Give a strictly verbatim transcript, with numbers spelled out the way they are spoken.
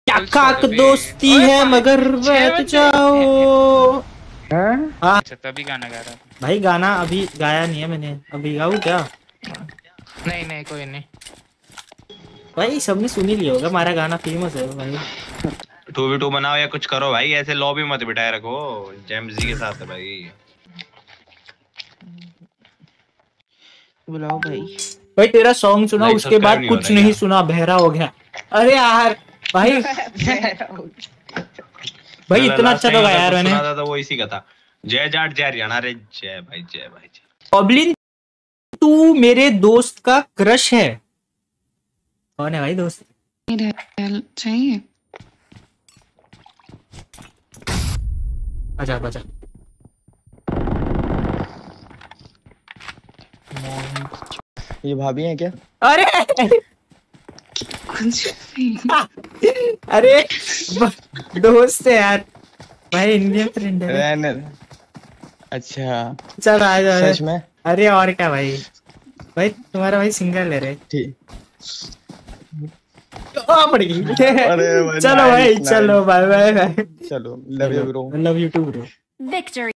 काक दोस्ती है मगर बैठ जाओ। हाँ अच्छा तभी गाना गा रहा था भाई, गाना अभी गाया नहीं है मैंने, अभी गाऊं क्या? नहीं नहीं कोई नहीं भाई सबने सुन ही लिया होगा, हमारा गाना फेमस है भाई। टू वी टू बनाओ या कुछ करो भाई, ऐसे लॉबी मत बिठाए रखो जेम्स जी के साथ है भाई। बुलाओ भाई। भाई तेरा सॉन्ग सुना Like, उसके बाद subscribe नहीं कुछ हो रहा नहीं क्या? सुना, बहरा हो गया। अरे यार भाई भाई इतना अच्छा तो गाया यार मैंने। सुना था तो वो इसी का था, जय जाट जय हरियाणा रे, जय भाई जय भाई जय। पब्लिन तू मेरे दोस्त का क्रश है। कौन है भाई दोस्त? चाहिए अच्छा अच्छा ये भाभी हैं क्या? अरे कुछ नहीं। अरे दोस्त है यार भाई, इंडियन फ्रेंड है। रहने दे। अच्छा चल आ जा। सच में? अरे और क्या भाई, भाई तुम्हारा भाई सिंगल है रे। ठीक। पड़ गई। अरे चलो भाई, नाइस, चलो बाय बाय। चलो love you bro. Love you too bro. Victory.